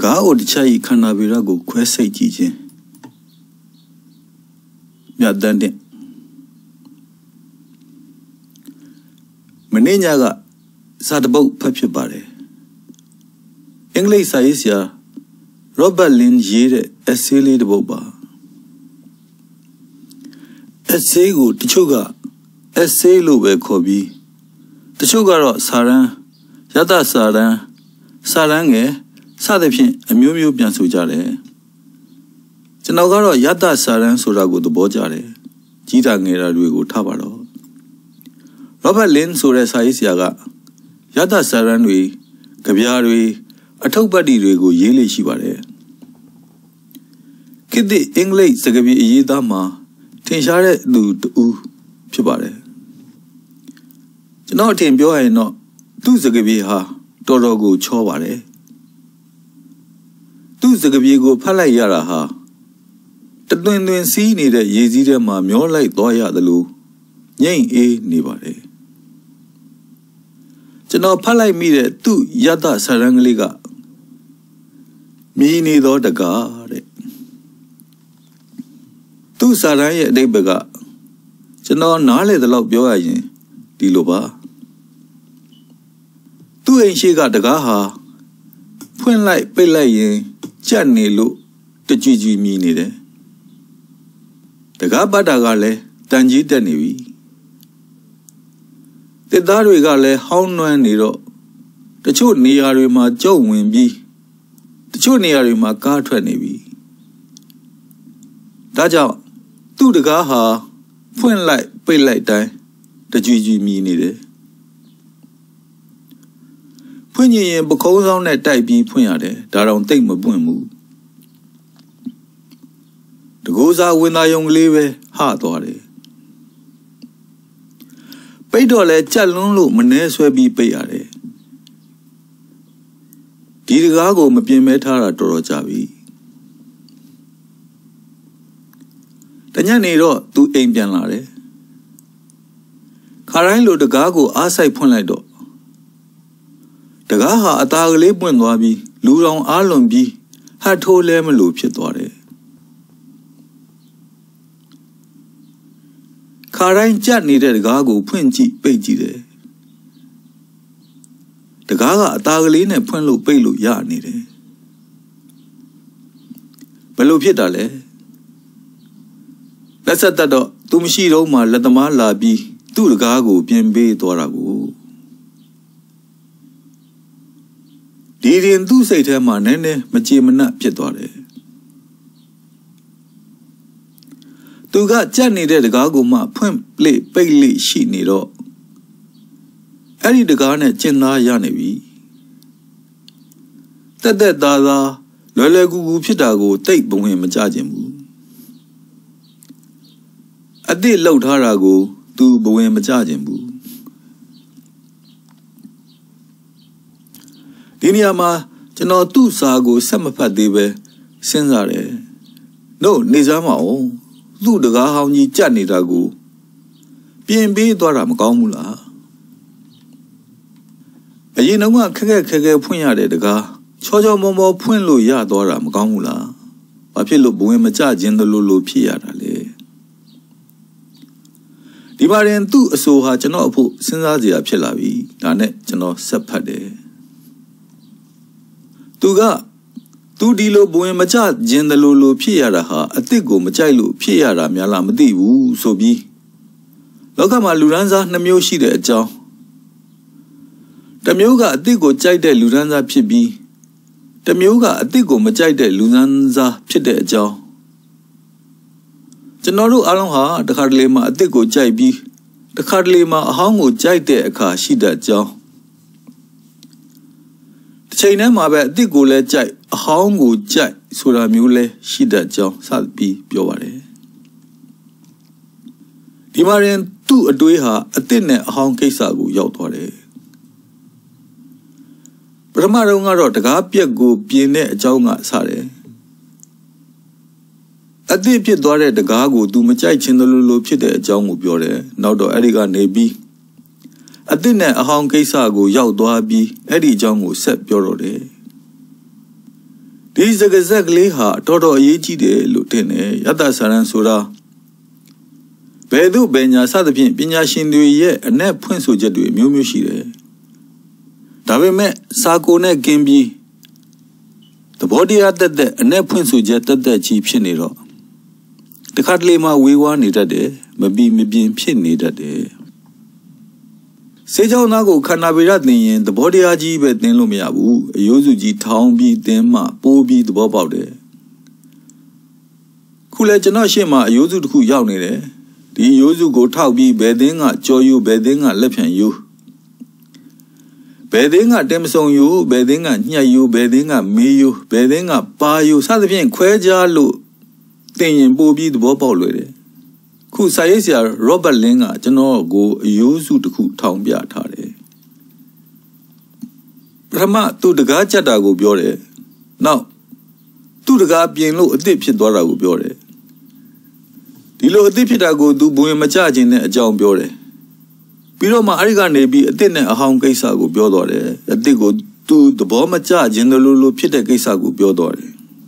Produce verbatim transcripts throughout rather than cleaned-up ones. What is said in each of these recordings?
ကားအိုတချာကြီးခန္ဓာဗေဒကိုခွဲစိတ်ကြည့်ခြင်းမြတ်တန်တဲ့မနေ့ညကစာတပုတ်ဖတ်ဖြစ်ပါတယ်အင်္ဂလိပ်စာရေးဆရာရောဘတ်လင်းရေးတဲ့ essay လေးတစ်ပုဒ်ပါ essay ကိုတချို့က essay လို့ပဲခေါ်ပြီးတချို့ကတော့စာရန်ယတစာရန်စာရန်ငယ်စသဖြင့်အမျိုးမျိုးပြန်ဆိုကြတယ်ကျွန်တော်ကတော့ယတစာရန်ဆိုတာကိုသဘောကျတယ်ကြီးတာငယ်တာတွေကိုထားပါတော့ရောဘတ်လင်းဆိုတဲ့စာရေးဆရာကယတစာရန်တွေကြပြားတွေအထုပ်ပတ်တီတွေကိုရေးလေ့ရှိပါတယ်ခေတ်သစ်အင်္ဂလိပ်စကားပြေအရေးသားမှာထင်ရှားတဲ့သူတူဖြစ်ပါတယ်ကျွန်တော်အထင်ပြောရရင်တော့သူ့စကားပြေဟာတော်တော်ကိုချောပါတယ်သူ့စကားပြေကိုဖတ်လိုက်ရတာဟာတသွင်သွင်စီးနေတဲ့ရေစည်းထဲမှာမျောလိုက်သွားရသလိုငြိမ့်အေးနေပါတယ်ကျွန်တော်ဖတ်လိုက်မိတဲ့သူ့ယတစာရန်ကလေးကမြည်နေသောတကားတဲ့သူ့စာရန်ရဲ့အဓိပ္ပာယ်ကကျွန်တော်နားလေသလောက်ပြောရရင်ဒီလိုပါသူ့အိမ်ရှိကတကားဟာဖွင့်လိုက်ပိတ်လိုက်ရင်ကြက်နေလို့တကြွကြွမြည်နေတယ်တကားပတ်တာကလည်းတန်ကြီးတက်နေပြီတစ်သားတွေကလည်းဟောင်းနွမ်းနေတော့တချို့နေရာတွေမှာကြုံဝင်ပြီးတချို့နေရာတွေမှာကားထွက်နေပြီဒါကြောင့်သူ့တကားဟာဖွင့်လိုက်ပိတ်လိုက်တိုင်းတကြွကြွမြည်နေတယ်ဖွင့်ရင်ပကုံးဆောင်နဲ့တိုက်ပြီးဖွင့်ရတယ်ဒါတော့တိတ်မပွင့်ဘူးတကူစားဝင်သားယုံကလေးပဲဟသွားတယ်ပိတ်တော့လဲကြက်လွန်းလို့မနှဲဆွဲပြီးပိတ်ရတယ်ဒီတကားကိုမပြင်မဲထားတာတော်တော်ကြာပြီတညနေတော့သူအိမ်ပြန်လာတယ်ခါတိုင်းလိုတကားကိုအားဆိုင်ဖွင့်လိုက်တော့တကားဟာအသားကလေးပွင့်သွားပြီးလူတော်အားလွန်ပြီးဟတ်ထိုးလဲမလို့ဖြစ်သွားတယ်ခါတိုင်းကြက်နေတဲ့တကားကိုဖွင့်ကြည့်ပိတ်ကြည့်တယ်တကားကအသားကလေးနဲ့ဖွင့်လို့ပိတ်လို့ရနေတယ်ဘယ်လိုဖြစ်တာလဲလက်ဆက်တက်တော့သူမရှိတော့မှလက်သမားလာပြီးသူ့တကားကိုပြင်ပေးသွားတာကိုဒီရင်သူ့စိတ်ထဲမှာနည်းနည်းမကြေမနပ်ဖြစ်သွားတယ်သူကကြက်နေတဲ့တကားကိုမှဖွင့်လေပိတ်လေရှိနေတော့အဲ့ဒီတကားနဲ့ကျင်သားရနေပြီတက်တက်သားသားလွယ်လွယ်ကူကူဖြစ်တာကိုတိတ်ဘဝင်မကြခြင်းဘူးအတိလှုပ်ထားတာကိုသူဘဝင်မကြခြင်းဘူးဒီနေရာမှာကျွန်တော်သူ့စာကိုဆက်မဖတ်သေးပဲစဉ်းစားတယ်တို့နေစားမအောင်သူ့တကားဟောင်းကြီးကြက်နေတာကိုပြင်ပေးသွားတာမကောင်းဘူးလားအရင်တော့ခက်ခက်ခဲခဲဖွင့်ရတဲ့တကားချောချောမောမောဖွင့်လို့ရသွားတာမကောင်းဘူးလားဘာဖြစ်လို့ဘဝင်မကြခြင်းတလို့လို့ဖြစ်ရတာလဲဒီပါရင်သူ့အဆိုဟာကျွန်တော်အဖို့စဉ်းစားစရာဖြစ်လာပြီဒါနဲ့ကျွန်တော်ဆက်ဖတ်တယ်သူကသူဒီလိုဘဝင်မကြခြင်းတလို့လို့ဖြစ်ရတာဟာအစ်စ်ကိုမကြိုက်လို့ဖြစ်ရတာများလားမသိဘူးဆိုပြီးလောကမှာလူရန်စားနှစ်မျိုးရှိတဲ့အကြောင်းတစ်မျိုးကအစ်စ်ကိုကြိုက်တဲ့လူရန်စားဖြစ်ပြီးတစ်မျိုးကအစ်စ်ကိုမကြိုက်တဲ့လူရန်စားဖြစ်တဲ့အကြောင်းကျွန်တော်တို့အားလုံးဟာတခါတလေမှာအစ်စ်ကိုကြိုက်ပြီးတခါတလေမှာအဟောင်းကိုကြိုက်တဲ့အခါရှိတဲ့အကြောင်းတစ်ချိန်တည်းမှာပဲအစ်စ်ကိုလည်းကြိုက်အဟောင်းကိုကြိုက်ဆိုတာမျိုးလဲရှိတဲ့အကြောင်းစပြီးပြောပါတယ်ဒီမှာရင်သူ့အတွေးဟာအစ်စ်နဲ့အဟောင်းကိစ္စကိုရောက်သွားတယ်ပထမတော့ကတော့တကားပြက်ကိုပြင်တဲ့အကြောင်းကစတယ်အစ်စ်ဖြစ်သွားတဲ့တကားကိုသူမကြိုက်ချင်တယ်လို့လို့ဖြစ်တဲ့အကြောင်းကိုပြောတယ်နောက်တော့အဲ့ဒီကနေပြီးအစ်စ်နဲ့အဟောင်းကိစ္စကိုရောက်သွားပြီးအဲ့ဒီအကြောင်းကိုဆက်ပြောတော့တယ် These are exactly how Toto Yiji de Lutene, Yata Saran Sura. Bedu Benya Sadapin, Pinya Shindu ye, and net Prince Jedu, Mumushi. Davime Sakone Gimbi. The body at that, and net Prince Jet at that cheap shinero. The Catlima we want it a day, maybe maybe pin it a day. Seja Nago Canabiratni, the body aji bet Nelumiabu, Yozuji town be Dema, Po be the bob out there. Kulajana Shema, Yozu ku yawnere, the Yozu go tau be bedding at Joyu bedding at Lepian you. Bedding at Demson you, bedding at Nia you, bedding at me you, bedding at Ba you, Sadapian Quaja lu, Tin Bobby the bob out there. Ku Sayesia Robert Linga, General go Yozu to cook town beatare. Rama to the Gachata go biore. Now, to the Gapian low dip Dora go biore. The low dipita go do Buema charging a John biore. Piroma Arigane be a dinner a home Kaisa go biodore, a digo to the bomber charge in the Lulu Pita Kaisa go biodore.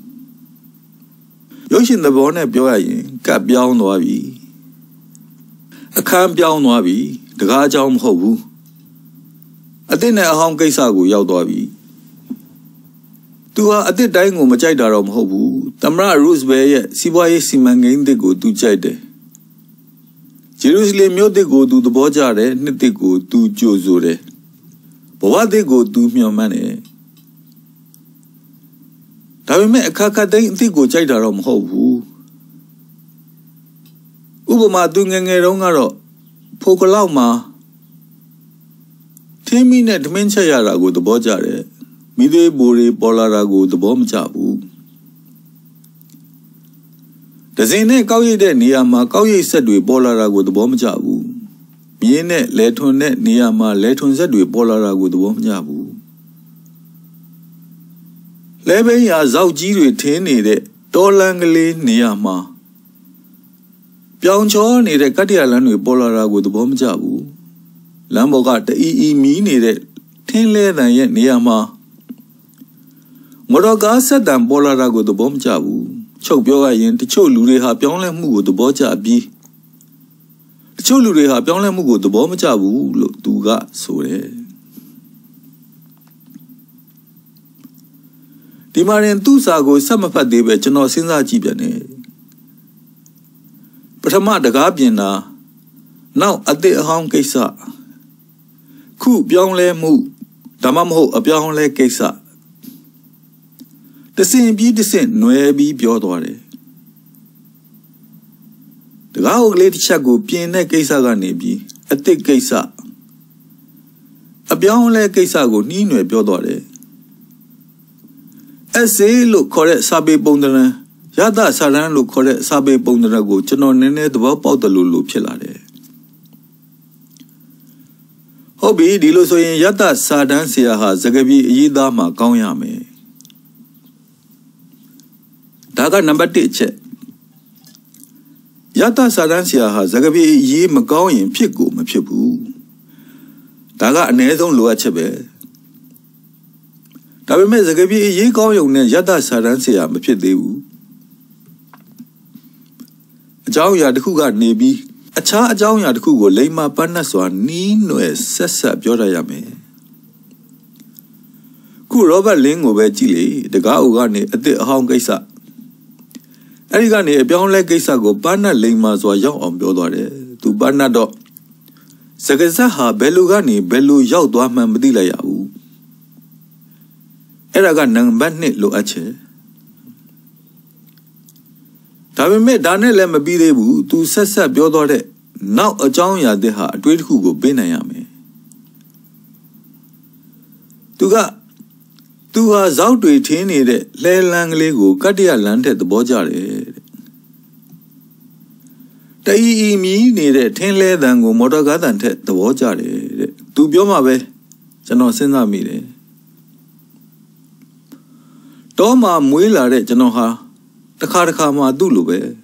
Yoshin the bonnet bioy, Cap Biao Noavi. A camp Biao Noavi, the Gajam Hobu. A dinner a home Kaisa go Yaudoavi. Tua a did dying on Majadaram Hobu, Tamra Rose Bay, Siboy Simangin de go to Jade. Jerusalem yo de go to the Bojare, Nite go to Josure. But what they go to me on money? Tavime a kaka de go Jadaram Hobu. Ubama doing a rongaro, Pokolama. Timmy net menchayara go to Bojare. Mide Bore Bolarago the bomb chabu. The Zene Kauye de Niama Kauye said we Bolarago the bomb chabu. Miene Letonet Niama Leton said we Bolarago the bomb chabu. Lebe ya Zauji tene de Dolangle Niama. Piancho ni de Katialan with Bolarago the bomb chabu. Lambogat the E E me needed ten leather yet Niama. Moraga said that Bolarago the bomb jabu. Choke your eye and the Cholure have only moved the boja be. The Cholure have only moved the bomb jabu, look to God, so there. The Marian Tusago is some of a day, but you know, since I jibane. But I'm not the Gabiana. Now at the home Kesa. Ku Byongle Moo, Damamo a Byongle Kesa. The same be the same, no be Biodore. The Gao lady Chago, Piene Kesa Nebi, a thick Kesa. A Bianle Kesago, Nino Biodore. As say, look correct Sabe Bondana, Yada Saran look correct Sabe Bondanago, Chano Nene, the Wap out the Lulu Pilare. Hobby, Diloso in Yada Sadan Siaha, Zagabi Yidama, Kauyame. Daga number teacher Yata Sadansia has a gabi ye Magoyan Piku, Mapibu. Daga Nezon Luachebe. Tabime Zagabi ye goyon Yata Sadansia Mapidu. A Jow Yard Kuga Nebi, a cha a Jow Yard Kugo, Lema Panaswa, Nino Sessa Biorayame. Ku Robert Ling over Chile, the Gaugani at the home Gaisa. Arigani a Bion like Gisago, Bana Limas or Young on Biodore, to Banado. Sagazaha, Belugani, Belu Yao Dwama Madila Yau. Eragan Nang Bannet lo ache. Tavime Danel Mabidebu to Sessa Biodore, now a Jonya deha, Tweet Hugo Benayame. Tuga. Tu has out to it in it, Lay Lang Lego, Katia landed the Bojare. The E me needed ten lay than go Motogadan the Bojare. To Biomabe, Jano Sena Mire. Toma Muila Janoha, the Karakama Dulube.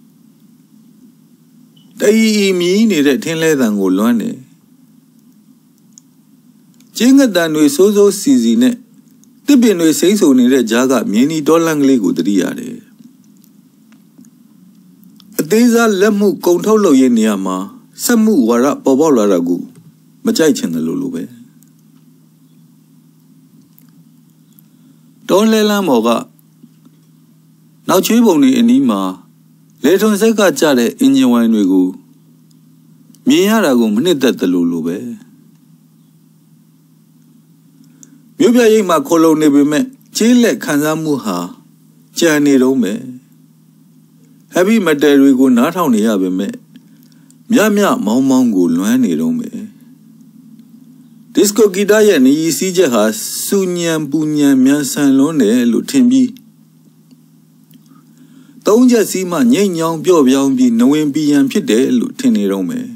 The E me needed ten lay than go Lone. Jinga than we so so season. တစ်ပင်တွေစိမ့်ဆုံနေတဲ့ကြားကမြင်းဒီဒေါ်လန်ကလေးကိုတတိရတယ်အသေးစားလက်မှုကုံထုတ်လုပ်ရေးနေရာမှာစက်မှုဝါရပေါ်ပေါက်လာတာကိုမကြိုက်ချင်တယ်လို့လိုပဲတောလဲလမ်းပေါ်ကနောက်ချွေးပုံတွေအနီးမှာလေထုံစိတ်ကကြတဲ့အင်ဂျင်ဝိုင်းတွေကိုမြင်ရတာကိုမနစ်သက်တယ်လို့လိုပဲမြို့ပြရိပ်မှာခိုလုံနေပေမဲ့ကျေးလက်ခံစားမှုဟာကြံနေတော့မယ် heavy metal တွေကိုနားထောင်နေရပေမဲ့မြမြမောင်းမောင်းကိုလွမ်းနေတော့မယ် disco guitar ရဲ့နေရီစီးချက်ဟာစူညံပူညံမြန်ဆန်လွန်းတယ်လို့ထင်ပြီးသုံးချက်စီးမှငိမ့်ညောင်ပြော့ပြောင်းပြီးနဝင်ပီယံဖြစ်တယ်လို့ထင်နေတော့မယ်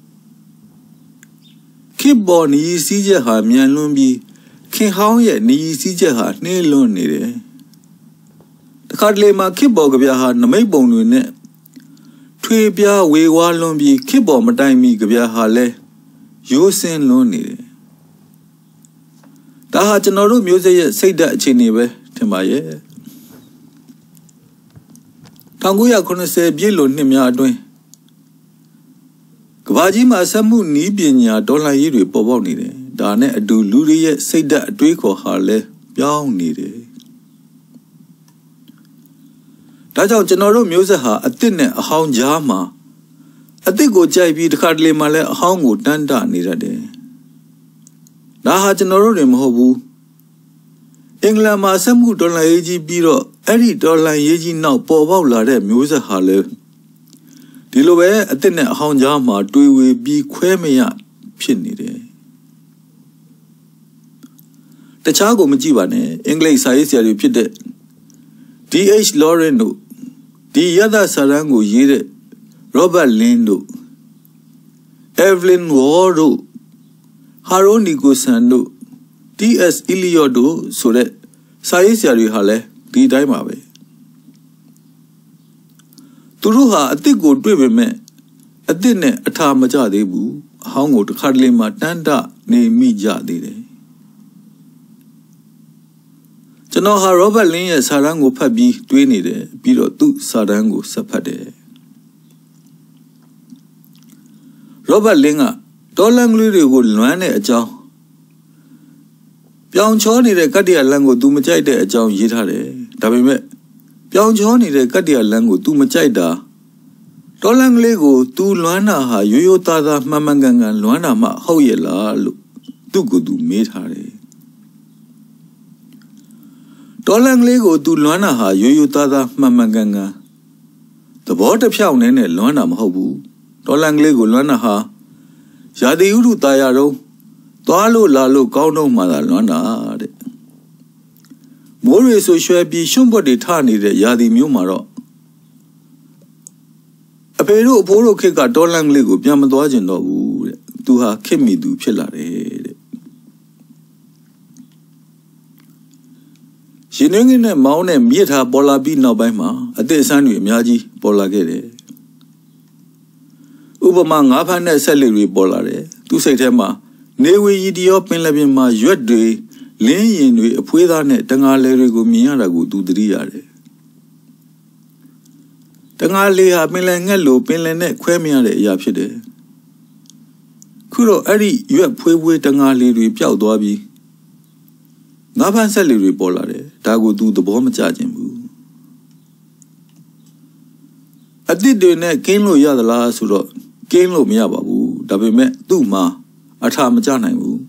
keyboard နေရီစီးချက်ဟာမြန်လွန်းပြီးခင်ဟောင်းရဲ့နေရီစီးချက်ဟာနှေးလွန်းနေတယ်တခါတလေမှာ keyboard ကဗျာဟာနမိတ်ပုံတွေနဲ့ထွေပြားဝေဝါးလွန်းပြီး keyboard မတိုင်မီကဗျာဟာလဲရိုးစင်းလွန်းနေတယ်ဒါဟာကျွန်တော်တို့မျိုးဆက်ရဲ့စိတ်ဓာတ်အခြေအနေပဲထင်ပါရဲ့1990ပြည့်လို့နှစ်များအတွင်းကဘာကြီးမှာစက်မှုနီးပညာဒေါ်လာရေးတွေပေါ်ပေါက်နေတယ်ဒါနဲ့အတူလူတွေရဲ့စိတ်ဓာတ်အတွေးခေါ်ဟာလဲပြောင်းနေတယ်ဒါကြောင့်ကျွန်တော်တို့မျိုးဆက်ဟာအစ်စ်နဲ့အဟောင်းကြားမှာအစ်စ်ကိုကြိုက်ပြီးတခါတလေမှလည်းအဟောင်းကိုတန်းတနေရတယ်ဒါဟာကျွန်တော်တို့တွေမဟုတ်ဘူးအင်္ဂလန်မှာစက်မှုဒေါ်လာရေးကြီးပြီးတော့အဲ့ဒီဒေါ်လာရေးကြီးနောက်ပေါ်ပေါက်လာတဲ့မျိုးဆက်ဟာလေဒီလိုပဲအစ်စ်နဲ့အဟောင်းကြားမှာတွေးဝေပြီးခွဲမရဖြစ်နေတယ်တခြားကိုမကြည့်ပါနဲ့အင်္ဂလိပ်စာရေးဆရာတွေဖြစ်တဲ့ D H Lawrence တို့ဒီရသစာရန်ကိုရေးတဲ့ Robert Lynn တို့ Evelyn Waugh တို့ Harold Nicolson တို့ T S Eliot တို့ဆိုတဲ့စာရေးဆရာတွေဟာလည်းဒီတိုင်းပါပဲသူတို့ဟာအစ်စ်ကိုတွေ့ပေမဲ့အစ်စ်နဲ့အထာမကြသေးဘူးအဟောင်းကိုတစ်ခါတလေမှတန်းတနေမိကြသေးတယ်ကျွန်တော်ဟာ Robert Lynn ရဲ့စာတမ်းကိုဖတ်ပြီးတွေးနေတယ်ပြီးတော့သူ့စာတမ်းကိုဆက်ဖတ်တယ် Robert Lynn ကဒေါ်လန်ကလေးတွေကိုလွမ်းတဲ့အကြောင်းပြောင်ချောနေတဲ့ကတ္တရာလန်ကို तू မကြိုက်တဲ့အကြောင်းရေးထားတယ်ဒါပေမဲ့ပြောင်ချောနေတဲ့ကတ္တရာလန်ကို तू မကြိုက်တာဒေါ်လန်ကလေးကို तू လွမ်းတာဟာရိုးရိုးသားသားမှန်မှန်ကန်ကန်လွမ်းတာမှဟုတ်ရဲ့လားလို့သူ့ကို तू မေးထားတယ်ဒေါ်လန်ကလေးကို तू လွမ်းတာဟာရိုးရိုးသားသားမှန်မှန်ကန်ကန်သဘောတစ်ဖြောင့်နဲ့နဲ့လွမ်းတာမဟုတ်ဘူးဒေါ်လန်ကလေးကိုလွမ်းတာဟာရာသီဥတုတာယာတော့သွားလို့လာလို့ကောင်းတော့မှသာလွမ်းတာတဲ့မိုးရေဆိုရွှဲပြီးရှုံ့ပွက်တွေထနေတဲ့ရာသီမျိုးမှာတော့အဖေတို့အဖိုးတို့ခေတ်ကဒေါ်လန်ကလေးကိုပြန်မသွားကျင်တော့ဘူးတဲ့သူဟာခေတ်မီသူဖြစ်လာတယ်တဲ့ရှင်ငင်းနဲ့မောင်းနဲ့မြစ်ထားပေါ်လာပြီးနောက်ပိုင်းမှာအသစ်အဆန်းတွေအများကြီးပေါ်လာခဲ့တယ်ဥပမာငါးဖမ်းတဲ့ဆက်လက်တွေပေါ်လာတယ်သူစိတ်ထဲမှာနေဝေရီတရောပင်လပြင်မှာရွက်တွေလင်းရင်တွေအဖွေးသားနဲ့တငါလဲတွေကိုမြင်ရတာကိုသူသတိရတယ်တငါလေဟာပင်လယ်ငှက်လိုပင်လယ်နဲ့ခွဲမရတဲ့အရာဖြစ်တယ်ခုတော့အဲ့ဒီရွက်ဖွေးဖွေးတငါလေတွေပျောက်သွားပြီးငါးဖမ်းဆက်လက်တွေပေါ်လာတယ်ဒါကိုသူသဘောမကျခြင်းဘူးအသစ်တွေနဲ့ကင်းလို့ရသလားဆိုတော့ကင်းလို့မရပါဘူးဒါပေမဲ့သူ့မှာအထာမကျနိုင်ဘူး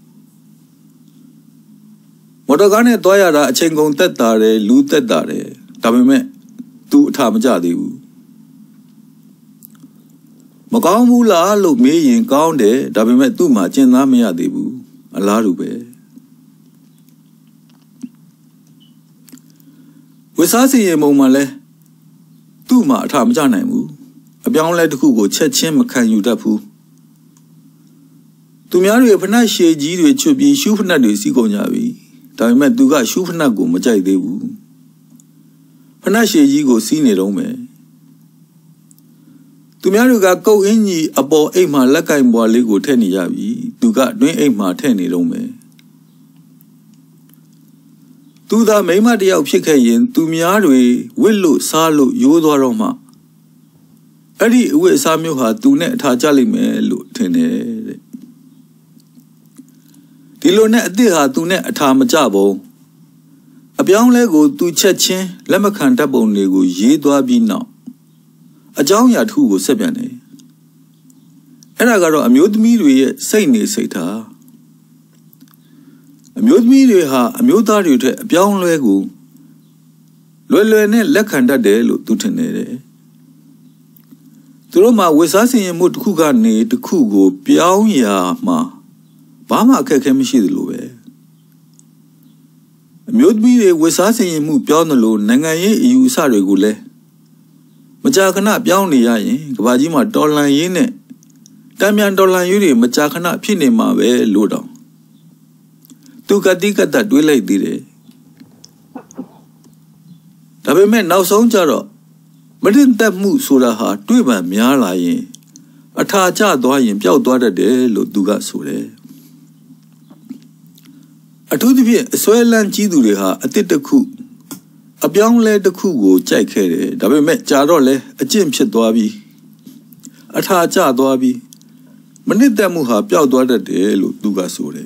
မော်တော်ကားနဲ့သွားရတာအချိန်ကုန်တက်တာတယ်လူတက်တာတယ်ဒါပေမဲ့သူအထာမကျသေးဘူးမကောင်းဘူးလားလို့မေးရင်ကောင်းတယ်ဒါပေမဲ့သူ့မှာကျင်သားမရသေးဘူးအလားတူပဲဝိစားစီရင်ပုံမှာလဲသူ့မှာအထာမကျနိုင်ဘူးအပြောင်းလဲတစ်ခုကိုချက်ချင်းမခံယူတတ်ဘူးသူများတွေဖနက်ရှည်ကြီးတွေချွတ်ပြီးရှူးဖနက်တွေစီးကုန်ကြပြီဒါပေမဲ့သူကရှူးဖနက်ကိုမကြိုက်သေးဘူးဖနက်ရှည်ကြီးကိုစီးနေတော့မယ်သူများတွေကကုတ်အင်းကြီးအပေါ်အိမ်မှာလက်ကင်ပွားလေးကိုထည့်နေရပြီသူကတွင်းအိမ်မှာထည့်နေတော့မယ်သူသာမိမတယောက်ဖြစ်ခဲ့ရင်သူများတွေဝစ်လို့စားလို့ရိုးသွားတော့မှအဲ့ဒီအဝတ်အစားမျိုးဟာသူနဲ့အထာကျလိမ့်မယ်လို့ထင်တယ်တဲ့ဒီလိုနဲ့အစ်ဟာသူနဲ့အထာမကျဘူးအပြောင်းလဲကိုသူချက်ချင်းလက်မခံတတ်ပုံတွေကိုရေးသွားပြီးနောက်အကြောင်းအရာတစ်ခုကိုဆက်ပြန်တယ်အဲ့ဒါကတော့အမျိုးသမီးတွေရဲ့စိတ်နေစိတ်ထားအမျိုးသမီးတွေဟာအမျိုးသားတွေထက်အပြောင်းလဲကိုလွယ်လွယ်နဲ့လက်ခံတတ်တယ်လို့သူထင်နေတယ်သူတို့မှာဝိစားစင်ရမှုတစ်ခုကနေတစ်ခုကိုပြောင်းရာမှာဘာမှအခက်အခဲမရှိသလိုပဲအမျိုးသမီးတွေဝိစားစင်ရမှုပြောင်းတယ်လို့နိုင်ငံရေးအယူအဆတွေကိုလည်းမကြာခဏပြောင်းနေရရင်ကဘာကြီးမှာတော်လန်ရေးနဲ့တံမြန်တော်လန်ရေးတွေမကြာခဏဖြစ်နေမှာပဲလို့တော့သူကတိကတတွေးလိုက်သေးတယ်ဒါပေမဲ့နောက်ဆုံးကျတော့မတင်သက်မှုဆိုတာဟာတွေးပံများလာရင်အထာကျသွားရင်ပျောက်သွားတတ်တယ်လို့သူကဆိုတယ်အထူးသဖြင့်အစွဲလန်းကြီးသူတွေဟာအတစ်တစ်ခုအပြောင်းလဲတစ်ခုကိုကြိုက်ခဲ့တယ်ဒါပေမဲ့ကြာတော့လဲအကျင့်ဖြစ်သွားပြီးအထာကျသွားပြီးမနစ်သက်မှုဟာပျောက်သွားတတ်တယ်လို့သူကဆိုတယ်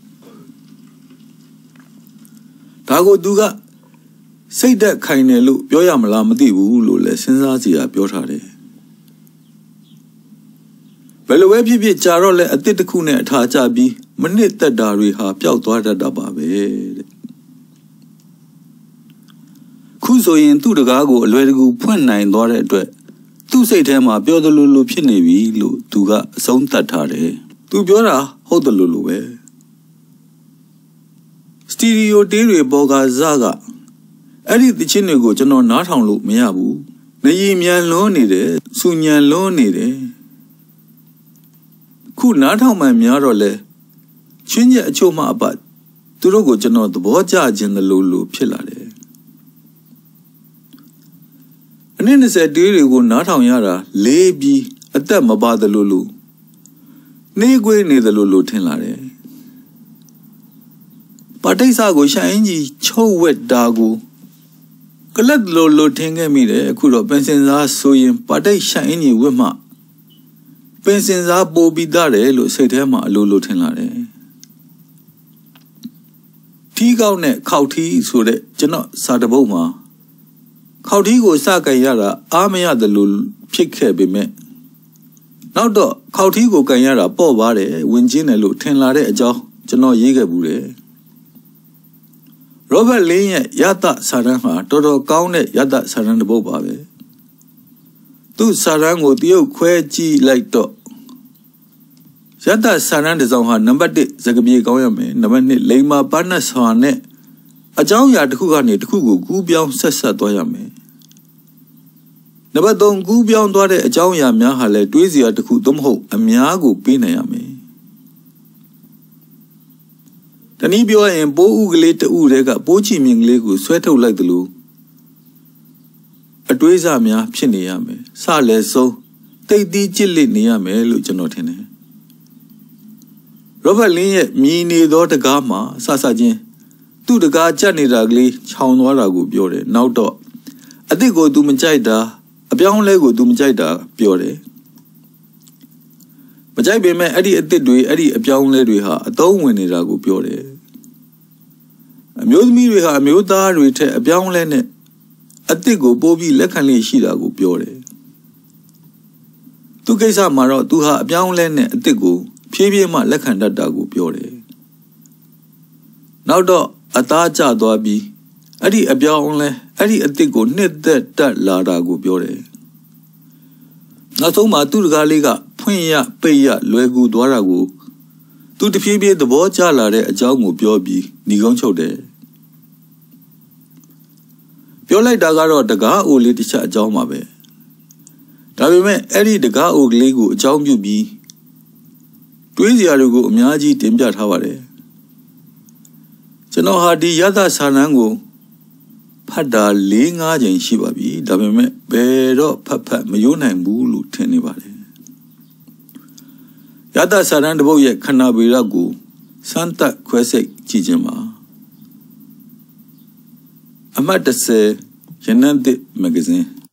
ဒါကိုသူကစိတ်သက်ခိုင်တယ်လို့ပြောရမလားမသိဘူးလို့လည်းစဉ်းစားစီရပြောထားတယ်ဘယ်လိုပဲဖြစ်ဖြစ်ကြာတော့လဲအတစ်တစ်ခုနဲ့အထာကျပြီးမနစ်သက်တာတွေဟာပျောက်သွားတတ်တာပါပဲတဲ့ခုဆိုရင်သူ့တကားကိုအလွယ်တကူဖွင့်နိုင်သွားတဲ့အတွက်သူ့စိတ်ထဲမှာပြောသလိုလိုဖြစ်နေပြီလို့သူကအဆုံးသတ်ထားတယ်သူပြောတာဟုတ်တယ်လို့လို့ပဲစတီရီယိုတေးတွေပေါ်ကစားကအဲ့ဒီတခြင်းတွေကိုကျွန်တော်နားထောင်လို့မရဘူးနေရင်မြန်လွန်းနေတယ်စူညံလွန်းနေတယ်ခုနားထောင်မှများတော့လဲချင်းရဲ့အချို့မှအပတ်သူတို့ကိုကျွန်တော်သဘောကျခြင်းလို့လို့ဖြစ်လာတယ်အနည်း၂၀တေးတွေကိုနားထောင်ရတာလေးပြီးအသက်မပါသလိုလိုနေခွေးနေသလိုလိုထင်လာတယ်ပါတိတ်စာကိုရှိုင်းကြီးချုပ်ဝက်တာကိုကလတ်လိုလိုထင်ခဲ့မိတယ်အခုတော့ပင်စင်စားဆိုရင်ပါတိတ်ရှိုင်းကြီးဝက်မှပင်စင်စားပို့ပြီးသားတယ်လို့စိတ်ထဲမှာအလိုလိုထင်လာတယ်ထီးကောက်နဲ့ခောက်ထီးဆိုတဲ့ကျွန်တော်စာတပုတ်မှာခောက်ထီးကိုစကန်ရတာအားမရတယ်လို့ဖြစ်ခဲ့ပေမဲ့နောက်တော့ခောက်ထီးကိုကန်ရတာပေါ့ပါတယ်ဝင်ချင်းတယ်လို့ထင်လာတဲ့အကြောင်းကျွန်တော်ရေးခဲ့ဘူးတယ်ရောဘတ်လင်းရဲ့ယတစာရန်ဟာတော်တော်ကောင်းတဲ့ယတစာရန်တစ်ပုဒ်ပါပဲသူ့စာရန်ကိုတရုတ်ခွဲကြည့်လိုက်တော့ယတစာရန်တစ်စောင်ဟာနံပါတ်၁စကားပြေကောင်းရမယ်နံပါတ်၂လိမ္မာပါဏတ်စွာနဲ့အကြောင်းအရာတစ်ခုကနေတစ်ခုကိုကူးပြောင်းဆက်ဆက်သွားရမယ်နံပါတ်၃ကူးပြောင်းသွားတဲ့အကြောင်းအရာများဟာလည်းတွေးစရာတစ်ခုသို့မဟုတ်အများကိုပေးနိုင်ရမယ်တနည်းပြောရင်ပိုးဥကလေးတူတဲ့ကပိုးချီမြင်ကလေးကိုဆွဲထုတ်လိုက်သလိုအတွေးစများဖြစ်နေရမယ်စလဲဆုံးတိတ်တီးကြစ်လက်နေရမယ်လို့ကျွန်တော်ထင်တယ်ရောဘတ်လင်းရဲ့မြည်နေသောတကားမှာစစချင်းသူ့တကားကြက်နေတာကလေးခြောင်သွားတာကိုပြောတယ်နောက်တော့အစ်စ်ကို तू မကြိုက်တာအပြောင်းလဲကို तू မကြိုက်တာပြောတယ်မကြိုက်ပေမဲ့အဲ့ဒီအစ်စ်တွေအဲ့ဒီအပြောင်းလဲတွေဟာအသုံးဝင်နေတာကိုပြောတယ်အမျိုးသမီးတွေဟာအမျိုးသားတွေထက်အပြောင်းလဲနဲ့အစ်စ်ကိုပိုးပြီးလက်ခံလေးရှိတာကိုပြောတယ်သူကိစ္စမှာတော့ तू ဟာအပြောင်းလဲနဲ့အစ်စ်ကိုဖြည်းဖြည်းမှလက်ခံတတ်တာကိုပြောတယ်နောက်တော့အသားကျသွားပြီးအဲ့ဒီအပြောင်းလဲအဲ့ဒီအစ်စ်ကိုနှစ်သက်တက်လာတာကိုပြောတယ်နောက်ဆုံးမှာသူ့တကားလေးကဖွင့်ရပိတ်ရလွယ်ကူသွားတာကိုသူတဖြည်းဖြည်းသဘောကျလာတဲ့အကြောင်းကိုပြောပြီးဏီကုန်းချုပ်တယ်ပြောလိုက်တာကတော့တကားအိုလေးတစ်ချက်အကြောင်းပါပဲဒါပေမဲ့အဲ့ဒီတကားအိုကလေးကိုအကြောင်းပြုပြီးတွေးစရာတွေကိုအများကြီးတင်ပြထားပါတယ်ကျွန်တော်ဟာဒီယသစာနန်းကိုဖတ်တာ၄-၅ချိန်ရှိပါပြီဒါပေမဲ့ဘယ်တော့ဖတ်ဖတ်မယိုးနိုင်ဘူးလို့ထင်နေပါတယ်ယသစာနန်းတစ်ပုဒ်ရဲ့ခဏဗေဒကိုစမ်းသပ်ခွဲစိတ်ကြည့်ခြင်းပါအမှတ်တစ်ဆယ်ရနန်းသစ်မဂ္ဂဇင်း